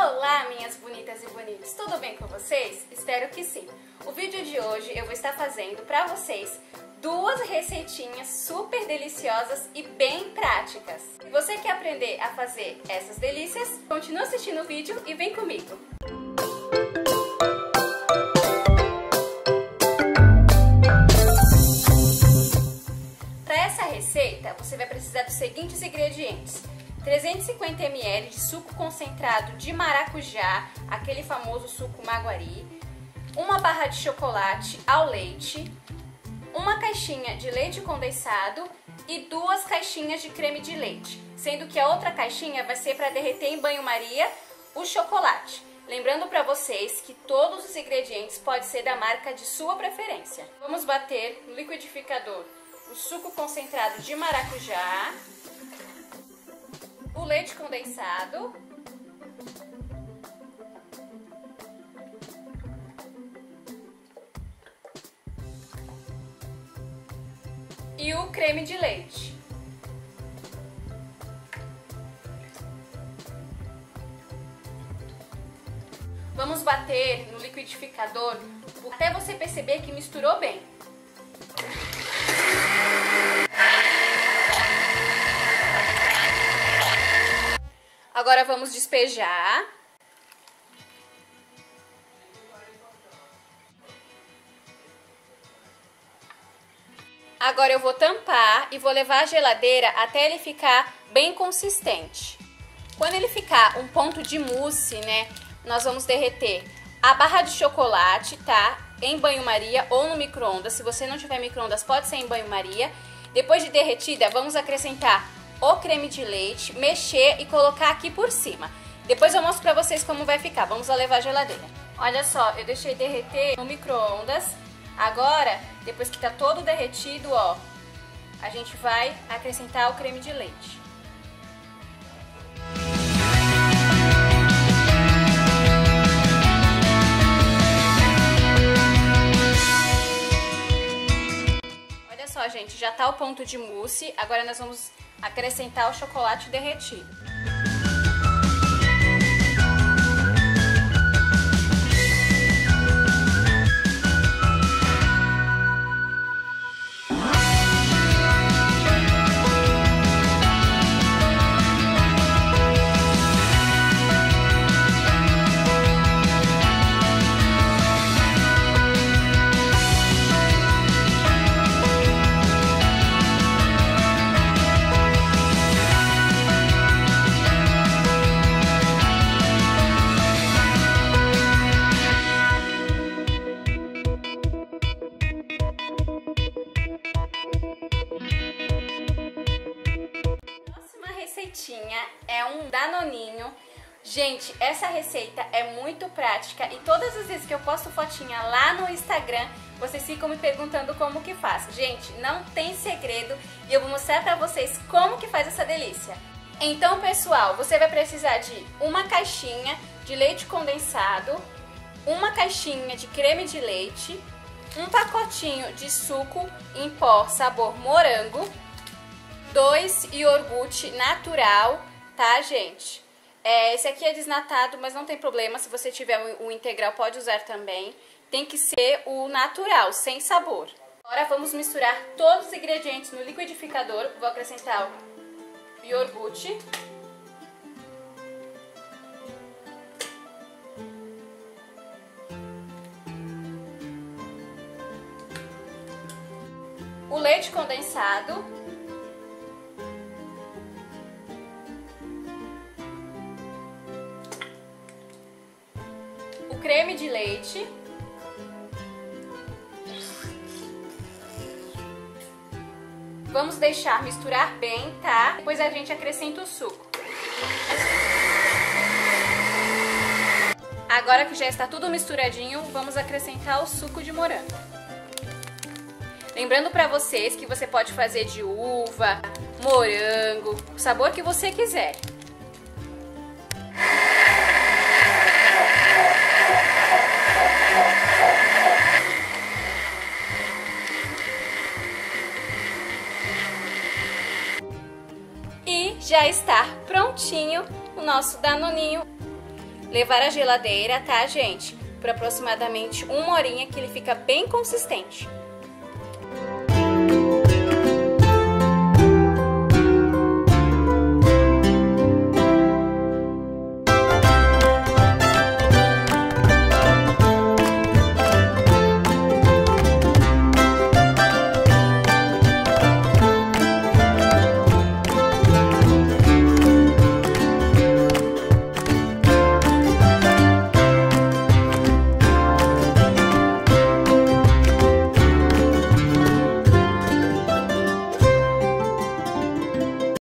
Olá, minhas bonitas e bonitos, tudo bem com vocês? Espero que sim. O vídeo de hoje eu vou estar fazendo para vocês duas receitinhas super deliciosas e bem práticas. Se você quer aprender a fazer essas delícias, continua assistindo o vídeo e vem comigo. Para essa receita, você vai precisar dos seguintes ingredientes: 350 ml de suco concentrado de maracujá, aquele famoso suco Maguari, uma barra de chocolate ao leite, uma caixinha de leite condensado e 2 caixinhas de creme de leite, sendo que a outra caixinha vai ser para derreter em banho-maria o chocolate. Lembrando para vocês que todos os ingredientes podem ser da marca de sua preferência. Vamos bater no liquidificador o suco concentrado de maracujá, o leite condensado e o creme de leite. Vamos bater no liquidificador até você perceber que misturou bem. Agora vamos despejar. Agora eu vou tampar e vou levar à geladeira até ele ficar bem consistente. Quando ele ficar um ponto de mousse, né, nós vamos derreter a barra de chocolate, tá? Em banho-maria ou no micro-ondas. Se você não tiver micro-ondas, pode ser em banho-maria. Depois de derretida, vamos acrescentar o creme de leite, mexer e colocar aqui por cima. Depois eu mostro pra vocês como vai ficar. Vamos levar à geladeira. Olha só, eu deixei derreter no micro-ondas. Agora, depois que tá todo derretido, ó, a gente vai acrescentar o creme de leite. Olha só, gente, já tá o ponto de mousse. Agora nós vamos acrescentar o chocolate derretido. É um danoninho. Gente, essa receita é muito prática e todas as vezes que eu posto fotinha lá no Instagram, vocês ficam me perguntando como que faz. Gente, não tem segredo e eu vou mostrar pra vocês como que faz essa delícia. Então, pessoal, você vai precisar de uma caixinha de leite condensado, uma caixinha de creme de leite, um pacotinho de suco em pó sabor morango, 2 iogurte natural, tá, gente? Esse aqui é desnatado, mas não tem problema. Se você tiver o integral, pode usar também. Tem que ser o natural, sem sabor. Agora vamos misturar todos os ingredientes no liquidificador. Vou acrescentar o iogurte. O leite condensado. Creme de leite, vamos deixar misturar bem, tá? Depois a gente acrescenta o suco. Agora que já está tudo misturadinho, vamos acrescentar o suco de morango. Lembrando pra vocês que você pode fazer de uva, morango, o sabor que você quiser. já está prontinho o nosso danoninho. levar à geladeira, tá, gente? Por aproximadamente 1 horinha, que ele fica bem consistente.